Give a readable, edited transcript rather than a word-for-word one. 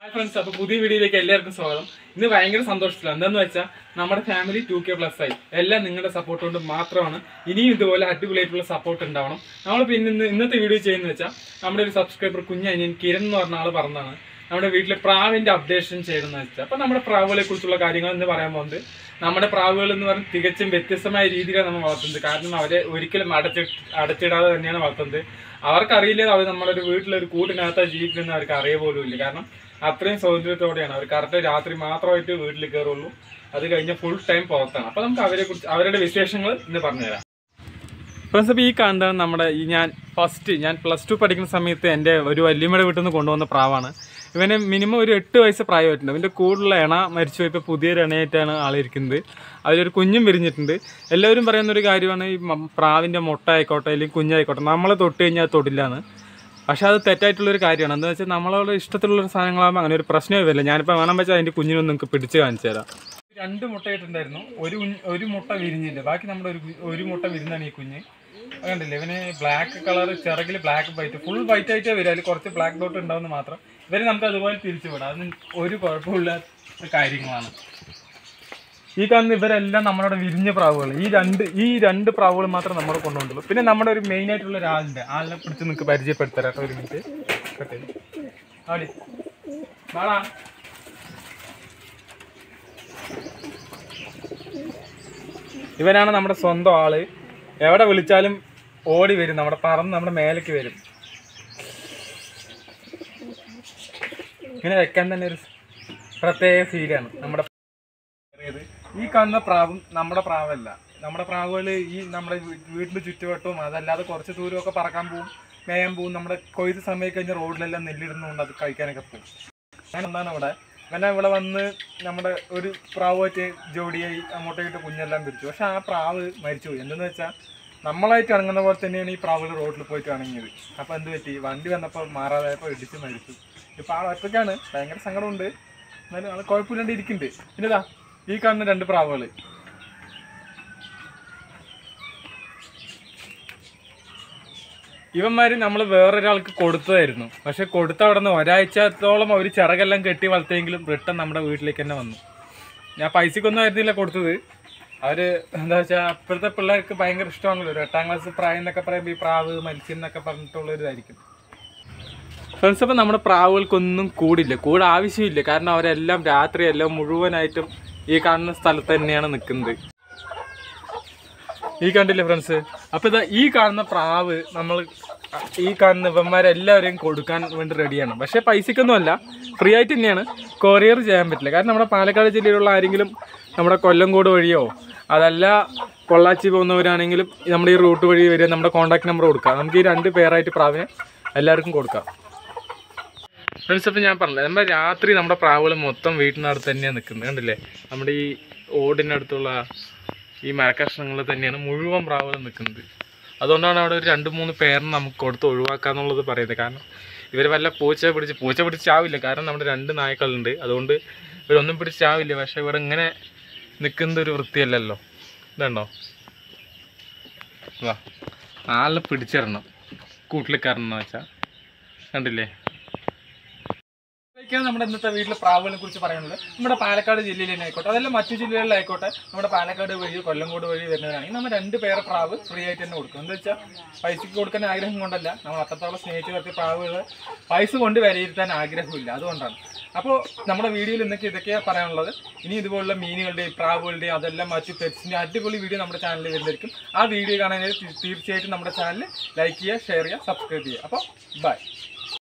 friends, അപ്പോൾ പുതിയ വീഡിയോയിലേക്ക് എല്ലാവർക്കും സ്വാഗതം. ഇന്ന് ഭയങ്കര സന്തോഷത്തിലാണ്. എന്താണെന്ന് വെച്ചാൽ നമ്മുടെ ഫാമിലി 2K+ ആയി. എല്ലാം നിങ്ങളുടെ സപ്പോർട്ട് കൊണ്ട് മാത്രമാണ്. ഇനിയും ഇതുപോലെ അടിപൊളിയായിട്ടുള്ള സപ്പോർട്ട് ഉണ്ടാവണം. നമ്മൾ പിന്നെ ഇന്നത്തെ വീഡിയോ ചെയ്യുന്നത് വെച്ചാൽ നമ്മുടെ ഒരു സബ്സ്ക്രൈബർ കുഞ്ഞനിയൻ കിരൺ എന്ന് പറഞ്ഞ ആൾ പറഞ്ഞതാണ് നമ്മുടെ വീട്ടിലെ പ്രാവിൻ്റെ അപ്ഡേഷൻ ചെയ്യണമെന്ന് വെച്ചാൽ. അപ്പോൾ നമ്മുടെ പ്രാവുകളെ കുറിച്ചുള്ള കാര്യങ്ങൾ എന്ന് പറയാൻ പോകുന്നത് നമ്മുടെ പ്രാവുകൾ എന്ന് പറഞ്ഞാൽ തികച്ചും വ്യത്യസ്തമായ രീതിയിലാണ് നമ്മൾ വളർത്തുന്നത്. കാരണം അവരെ ഒരിക്കലും അടച്ചിടാതെ തന്നെയാണ് വളർത്തുന്നത്. അവർക്കറിയില്ല അവർ നമ്മളൊരു വീട്ടിലൊരു കൂട്ടിനകത്ത് ജീവിക്കുന്ന അവർക്ക് അറിയ പോലും ഇല്ല. കാരണം അത്രയും സ്വാതന്ത്ര്യത്തോടെയാണ് അവർ. കറക്റ്റ് രാത്രി മാത്രമായിട്ട് വീട്ടിൽ കയറുള്ളൂ. അത് കഴിഞ്ഞ ഫുൾ ടൈം പുറത്താണ്. അപ്പോൾ നമുക്ക് അവരുടെ വിശേഷങ്ങൾ ഇന്ന് പറഞ്ഞുതരാം. ഫ്രണ്ട്സ്, അപ്പോൾ ഈ കാണുന്നതാണ് നമ്മുടെ ഞാൻ +2 പഠിക്കുന്ന സമയത്ത് എൻ്റെ ഒരു വല്യമ്മയുടെ വീട്ടിൽ നിന്ന് കൊണ്ടുവന്ന പ്രാവാണ്. ഇവന് മിനിമം ഒരു 8 വയസ്സ് പ്രായമായിട്ടുണ്ട്. ഇവൻ്റെ കൂടുതലുള്ള എണ മരിച്ചു പോയപ്പോൾ പുതിയൊരു എണയായിട്ടാണ് ആളിരിക്കുന്നത്. അതിലൊരു കുഞ്ഞും വിരിഞ്ഞിട്ടുണ്ട്. എല്ലാവരും പറയുന്നൊരു കാര്യമാണ് ഈ പ്രാവിൻ്റെ മുട്ട ആയിക്കോട്ടെ അല്ലെങ്കിൽ കുഞ്ഞായിക്കോട്ടെ നമ്മളെ തൊട്ട് കഴിഞ്ഞാൽ അത് തൊടില്ലാന്ന്. പക്ഷേ അത് തെറ്റായിട്ടുള്ളൊരു കാര്യമാണ്. എന്താണെന്ന് വെച്ചാൽ നമ്മളോട് ഇഷ്ടത്തിലുള്ളൊരു സാധനങ്ങളാകുമ്പോൾ അങ്ങനെ ഒരു പ്രശ്നമേ വരില്ല. ഞാനിപ്പോൾ വേണം വെച്ചാൽ അതിൻ്റെ കുഞ്ഞിനൊന്നും നിങ്ങൾക്ക് പിടിച്ച് കാണിച്ചു തരാം. 2 മുട്ടയിട്ടുണ്ടായിരുന്നു. ഒരു മുട്ട വിരിഞ്ഞില്ല. ബാക്കി നമ്മുടെ ഒരു മുട്ട വിരിഞ്ഞാണ് ഈ കുഞ്ഞ്. കണ്ടില്ലേ, ഇവന് ബ്ലാക്ക് കളർ, ചിറകിൽ ബ്ലാക്ക് വൈറ്റ്, ഫുൾ വൈറ്റ് ആയിട്ടേ വരും. അതിൽ കുറച്ച് ബ്ലാക്ക് ഡോട്ട് ഉണ്ടാവുന്ന മാത്രം. ഇവരെ നമുക്ക് അതുപോലെ തിരിച്ചു വിടാം. അതിന് ഒരു കുഴപ്പമില്ല കാര്യങ്ങളാണ്. ഈ കാണുന്ന ഇവരെല്ലാം നമ്മളോട് വിരിഞ്ഞ പ്രാവുകൾ. ഈ രണ്ട് പ്രാവുകൾ മാത്രം നമ്മൾ കൊണ്ടുപോകുള്ളൂ. പിന്നെ നമ്മുടെ ഒരു മെയിൻ ആയിട്ടുള്ള ഒരാളുണ്ട്. ആളിനെ പിടിച്ച് നിങ്ങൾക്ക് പരിചയപ്പെടുത്തരാം കേട്ടോ. ഒരു മിനിറ്റ് കേട്ടെ. ആടി വാടാ. ഇവനാണ് നമ്മുടെ സ്വന്തം ആള്. എവിടെ വിളിച്ചാലും ഓടി വരും. നമ്മുടെ മേലേക്ക് വരും. ഇങ്ങനെ വെക്കാൻ തന്നെ ഒരു പ്രത്യേക ഫീലാണ്. ഈ കാണുന്ന പ്രാവും നമ്മുടെ പ്രാവല്ല. നമ്മുടെ പ്രാവുകൾ ഈ നമ്മുടെ വീട്ടിൽ ചുറ്റുവട്ടവും അതല്ലാതെ കുറച്ച് ദൂരമൊക്കെ പറക്കാൻ പോവും, മേയാൻ പോവും. നമ്മുടെ കൊയ്ത്ത് സമയം കഴിഞ്ഞാൽ റോഡിലെല്ലാം നെല്ലിടുന്നുണ്ട്, അത് കഴിക്കാനൊക്കെ പോവും. അങ്ങനെ എന്താണ് ഇവിടെ വന്ന് നമ്മുടെ ഒരു പ്രാവുമായിട്ട് ജോഡിയായി അങ്ങോട്ടേക്ക് കുഞ്ഞെല്ലാം പിരിച്ചു. പക്ഷെ ആ പ്രാവ് മരിച്ചുപോയി. എന്തെന്ന് വെച്ചാൽ നമ്മളായിട്ട് ഇറങ്ങുന്ന പോലെ തന്നെയാണ് ഈ പ്രാവുകൾ റോഡിൽ പോയിട്ട് ഇറങ്ങിയത്. അപ്പോൾ എന്ത് പറ്റി, വണ്ടി വന്നപ്പോൾ മാറാതായപ്പോൾ ഇടിച്ച് മരിച്ചു. ഇപ്പോൾ ആൾ ഒറ്റയ്ക്കാണ്. ഭയങ്കര സങ്കടമുണ്ട്. എന്നാലും ആൾ കുഴപ്പമില്ലാണ്ട് ഇരിക്കുന്നുണ്ട്. പിന്നെ ഇതാ ഈ കാണുന്ന 2 പ്രാവുകൾ. ഇവന്മാർ നമ്മൾ വേറൊരാൾക്ക് കൊടുത്തതായിരുന്നു. പക്ഷെ കൊടുത്ത അവിടെ നിന്ന് ഒരാഴ്ചത്തോളം അവർ ചിറകെല്ലാം കെട്ടി വളർത്തിയെങ്കിലും റിട്ടേൺ നമ്മുടെ വീട്ടിലേക്ക് തന്നെ വന്നു. ഞാൻ പൈസക്കൊന്നും ആയിരുന്നില്ല കൊടുത്തത്. അവർ എന്താ വെച്ചാൽ അപ്പോഴത്തെ പിള്ളേർക്ക് ഭയങ്കര ഇഷ്ടമാണല്ലോ. ഒരു 8ാം ക്ലാസ് പ്രായം എന്നൊക്കെ പറയുമ്പോൾ ഈ പ്രാവ് മത്സ്യം എന്നൊക്കെ പറഞ്ഞിട്ടുള്ളൊരിതായിരിക്കും. ഫ്രണ്ട്സ്, അപ്പോൾ നമ്മുടെ പ്രാവുകൾക്കൊന്നും കൂട് ആവശ്യമില്ല. കാരണം അവരെല്ലാം രാത്രിയെല്ലാം മുഴുവനായിട്ടും ഈ കാണുന്ന സ്ഥലത്ത് തന്നെയാണ് നിൽക്കുന്നത്. ഈ കണ്ടില്ലേ ഫ്രണ്ട്സ്. അപ്പോൾ ഇതാ ഈ കാണുന്ന പ്രാവ് നമ്മൾ ഈ കാണുന്ന ഇവന്മാരെല്ലാവരെയും കൊടുക്കാൻ വേണ്ടി റെഡിയാണ്. പക്ഷേ പൈസക്കൊന്നുമല്ല, ഫ്രീ ആയിട്ട് തന്നെയാണ്. കൊറിയർ ചെയ്യാൻ പറ്റില്ല. കാരണം നമ്മുടെ പാലക്കാട് ജില്ലയിലുള്ള ആരെങ്കിലും നമ്മുടെ കൊല്ലംകോട് വഴിയോ അതല്ല പൊള്ളാച്ചി പോകുന്നവരാണെങ്കിലും നമ്മുടെ ഈ റൂട്ട് വഴി വരിക, നമ്മുടെ കോൺടാക്ട് നമ്പർ കൊടുക്കുക. നമുക്ക് ഈ 2 പേരായിട്ട് പ്രാവിനെ എല്ലാവർക്കും കൊടുക്കാം. ഫ്രണ്ട്സ്, അപ്പോൾ ഞാൻ പറഞ്ഞില്ല, നമ്മൾ രാത്രി നമ്മുടെ പ്രാവുകൾ മൊത്തം വീട്ടിനടുത്ത് തന്നെയാണ് നിൽക്കുന്നത്. കണ്ടില്ലേ, നമ്മുടെ ഈ ഓടിനടുത്തുള്ള ഈ മരക്കഷ്ണങ്ങളിൽ തന്നെയാണ് മുഴുവൻ പ്രാവുകൾ നിൽക്കുന്നത്. അതുകൊണ്ടാണ് അവിടെ ഒരു 2-3 പേരിന് നമുക്ക് കൊടുത്ത് ഒഴിവാക്കാന്നുള്ളത് പറയുന്നത്. കാരണം ഇവർ വല്ല പൂച്ച പിടിച്ചാവില്ല. കാരണം നമ്മുടെ 2 നായ്ക്കളുണ്ട്. അതുകൊണ്ട് ഇവരൊന്നും പിടിച്ചാവില്ല. പക്ഷേ ഇവിടെ ഇങ്ങനെ നിൽക്കുന്നത് ഒരു വൃത്തിയല്ലല്ലോ. ഇതുണ്ടോ, വാ ആളിനെ പിടിച്ചിടണം കൂട്ടിൽ കയറണമെന്ന് വെച്ചാൽ. കണ്ടില്ലേ, നമ്മുടെ ഇന്നത്തെ വീട്ടിലെ പ്രാവുകളെ കുറിച്ച് പറയുന്നത്. നമ്മുടെ പാലക്കാട് ജില്ലയിൽ തന്നെ ആയിക്കോട്ടെ അതല്ല മറ്റു ജില്ലകളിലായിക്കോട്ടെ, നമ്മുടെ പാലക്കാട് വഴി കൊല്ലംകോട് വഴി വരുന്നവരാണെങ്കിൽ നമ്മൾ 2 പേരെ പ്രാവ് ഫ്രീ ആയിട്ട് തന്നെ കൊടുക്കും. എന്താ വെച്ചാൽ പൈസക്ക് കൊടുക്കാൻ ആഗ്രഹം കൊണ്ടല്ല, നമ്മൾ അത്രത്തോളം സ്നേഹിച്ച് വളർത്തിയ പ്രാവുകൾ പൈസ കൊണ്ട് വിലയിരുത്താൻ ആഗ്രഹമില്ല. അതുകൊണ്ടാണ്. അപ്പോൾ നമ്മുടെ വീഡിയോയിൽ ഇതൊക്കെയാണ് പറയാനുള്ളത്. ഇനി ഇതുപോലുള്ള മീനുകളുടെയും പ്രാവുകളുടെയും അതെല്ലാം മറ്റു പെറ്റ്സിൻ്റെ അടിപൊളി വീഡിയോ നമ്മുടെ ചാനലിൽ വരുന്നതായിരിക്കും. ആ വീഡിയോ കാണാനായിട്ട് തീർച്ചയായിട്ടും നമ്മുടെ ചാനൽ ലൈക്ക് ചെയ്യുക, ഷെയർ ചെയ്യുക, സബ്സ്ക്രൈബ് ചെയ്യുക. അപ്പോൾ ബൈ.